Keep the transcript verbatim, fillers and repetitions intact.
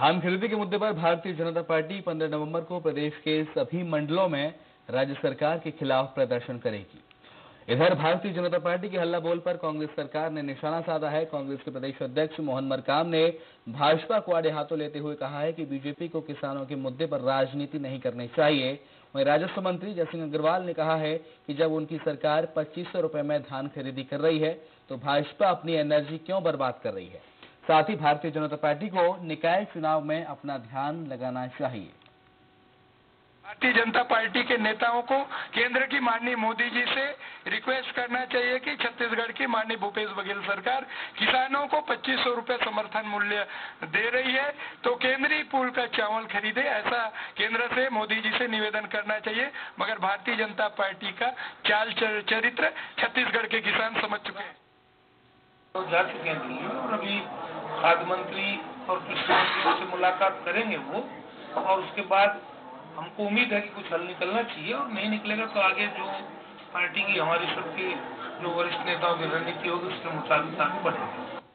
धान खरीदी के मुद्दे पर भारतीय जनता पार्टी पंद्रह नवंबर को प्रदेश के सभी मंडलों में राज्य सरकार के खिलाफ प्रदर्शन करेगी। इधर भारतीय जनता पार्टी के हल्ला बोल पर कांग्रेस सरकार ने निशाना साधा है। कांग्रेस के प्रदेश अध्यक्ष मोहन मरकाम ने भाजपा को आड़े हाथों लेते हुए कहा है कि बीजेपी को किसानों के मुद्दे पर राजनीति नहीं करनी चाहिए। वहीं राजस्व मंत्री जयसिंह अग्रवाल ने कहा है कि जब उनकी सरकार पच्चीस सौ रुपए में धान खरीदी कर रही है तो भाजपा अपनी एनर्जी क्यों बर्बाद कर रही है। साथ ही भारतीय जनता पार्टी को निकाय चुनाव में अपना ध्यान लगाना चाहिए। भारतीय जनता पार्टी के नेताओं को केंद्र की माननीय मोदी जी से रिक्वेस्ट करना चाहिए कि छत्तीसगढ़ की माननीय भूपेश बघेल सरकार किसानों को पच्चीस सौ रुपए समर्थन मूल्य दे रही है तो केंद्रीय पूल का चावल खरीदे, ऐसा केंद्र से मोदी जी से निवेदन करना चाहिए। मगर भारतीय जनता पार्टी का चाल चरित्र छत्तीसगढ़ के किसान समझ चुके हैं। तो जा चुके हैं दिल्ली और अभी खाद्य मंत्री और कृषि मंत्री से मुलाकात करेंगे वो, और उसके बाद हमको उम्मीद है कि कुछ हल निकलना चाहिए, और नहीं निकलेगा तो आगे जो पार्टी की हमारी सबकी जो वरिष्ठ नेताओं की रणनीति होगी उसके मुताबिक आगे बढ़ेंगे।